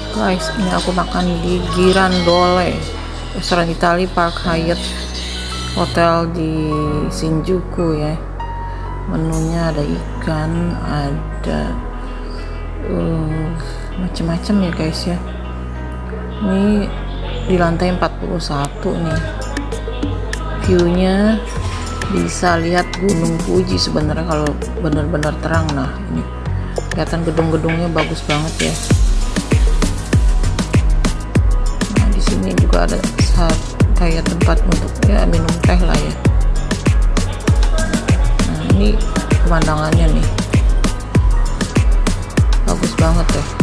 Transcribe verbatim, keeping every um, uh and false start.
Guys, ini aku makan di Girandole, restoran Itali Park Hyatt Hotel di Shinjuku ya. Menunya ada ikan, ada uh, macam-macam ya guys ya. Ini di lantai empat puluh satu nih. View-nya bisa lihat Gunung Fuji sebenarnya kalau benar-benar terang. Nah, ini kelihatan gedung-gedungnya bagus banget ya. Ini juga ada saat kayak tempat untuk ya minum teh lah ya. Nah, ini pemandangannya nih bagus banget ya.